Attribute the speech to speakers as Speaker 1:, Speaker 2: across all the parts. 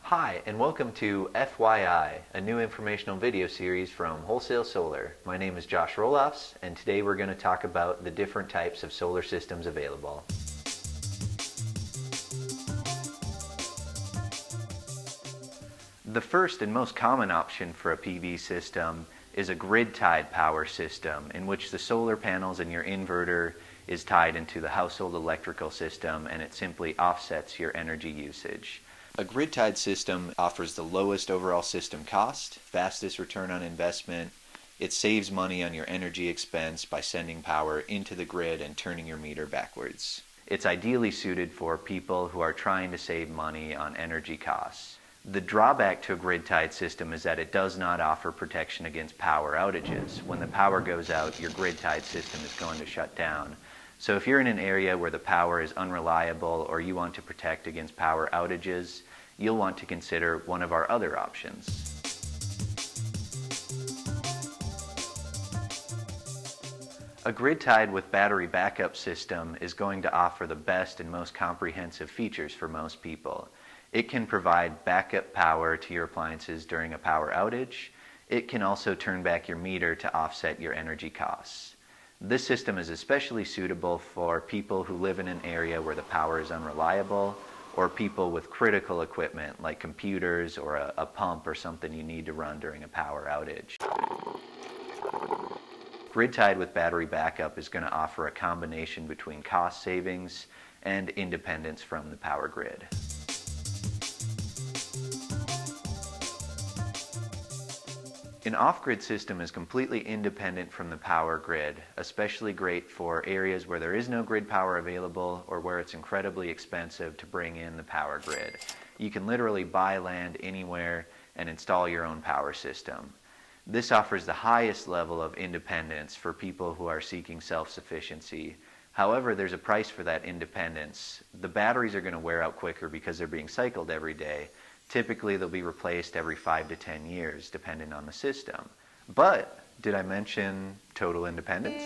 Speaker 1: Hi, and welcome to FYI, a new informational video series from Wholesale Solar. My name is Josh Roloffs, and today we're going to talk about the different types of solar systems available. The first and most common option for a PV system is a grid-tied power system, in which the solar panels in your inverter is tied into the household electrical system, and it simply offsets your energy usage. A grid-tied system offers the lowest overall system cost, fastest return on investment. It saves money on your energy expense by sending power into the grid and turning your meter backwards. It's ideally suited for people who are trying to save money on energy costs. The drawback to a grid-tied system is that it does not offer protection against power outages. When the power goes out, your grid-tied system is going to shut down. So if you're in an area where the power is unreliable or you want to protect against power outages, you'll want to consider one of our other options. A grid-tied with battery backup system is going to offer the best and most comprehensive features for most people. It can provide backup power to your appliances during a power outage. It can also turn back your meter to offset your energy costs. This system is especially suitable for people who live in an area where the power is unreliable, or people with critical equipment like computers or a pump or something you need to run during a power outage. Grid-tied with battery backup is going to offer a combination between cost savings and independence from the power grid. An off-grid system is completely independent from the power grid, especially great for areas where there is no grid power available or where it's incredibly expensive to bring in the power grid. You can literally buy land anywhere and install your own power system. This offers the highest level of independence for people who are seeking self-sufficiency. However, there's a price for that independence. The batteries are going to wear out quicker because they're being cycled every day. Typically, they'll be replaced every 5 to 10 years, depending on the system. But, did I mention total independence?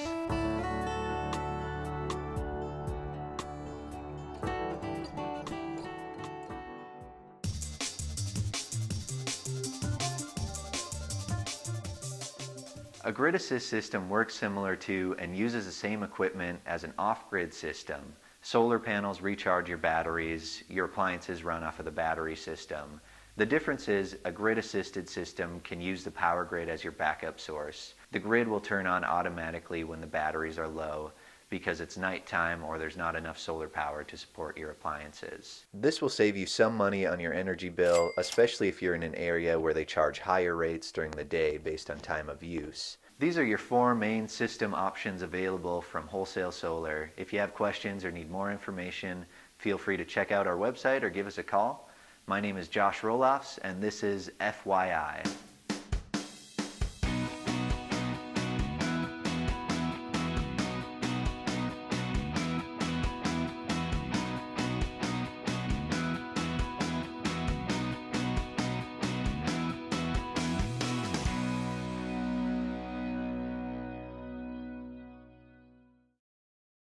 Speaker 1: A grid assist system works similar to and uses the same equipment as an off-grid system. Solar panels recharge your batteries, your appliances run off of the battery system. The difference is a grid-assisted system can use the power grid as your backup source. The grid will turn on automatically when the batteries are low because it's nighttime or there's not enough solar power to support your appliances. This will save you some money on your energy bill, especially if you're in an area where they charge higher rates during the day based on time of use. These are your 4 main system options available from Wholesale Solar. If you have questions or need more information, feel free to check out our website or give us a call. My name is Josh Roloffs, and this is FYI.